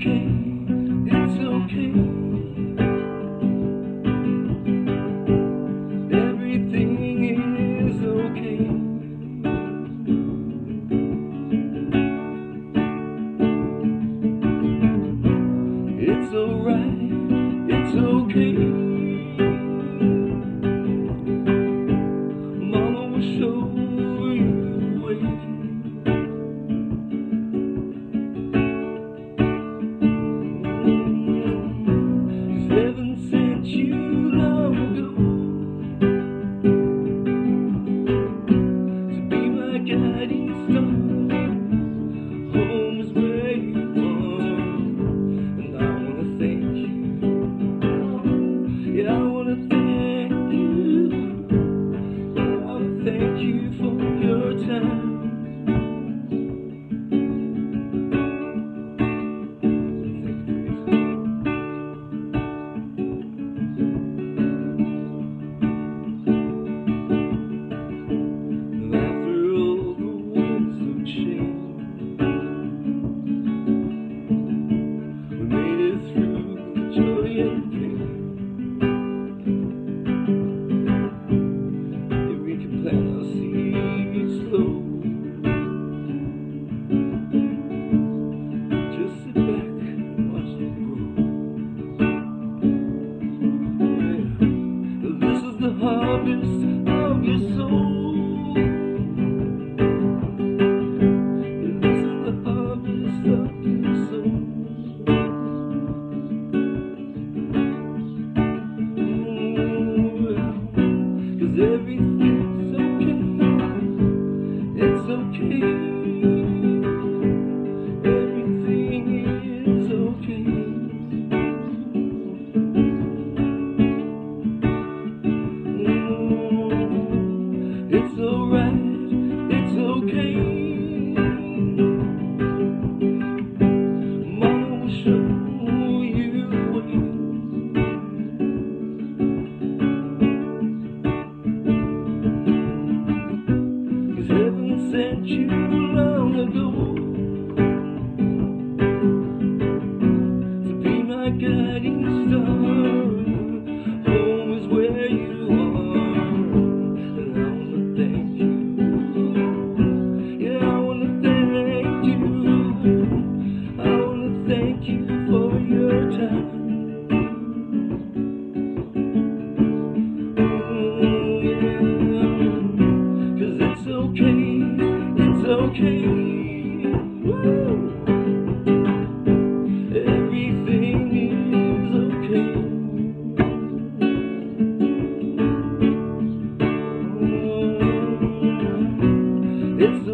okay, it's okay. Everything is okay. It's alright, it's okay. Mama will show you the way. 'Cause heaven sent you long ago to be my guiding star. Home is where you are, and I wanna thank you. Yeah, I wanna thank you. Yeah, I wanna thank you for your time. Plant our seeds slow. Just sit back and watch them grow. Yeah. This is the harvest of your soul. This is the harvest of your soul. 'Cause everything's okay. It's okay. Everything is okay. It's alright. It's okay. Mama will show you the way. Heaven sent you long ago to be my guiding star. Home is where you are, and I wanna thank you. Yeah, I wanna thank you. I wanna thank you for your time. It's okay, it's okay. Woo. Everything is okay. It's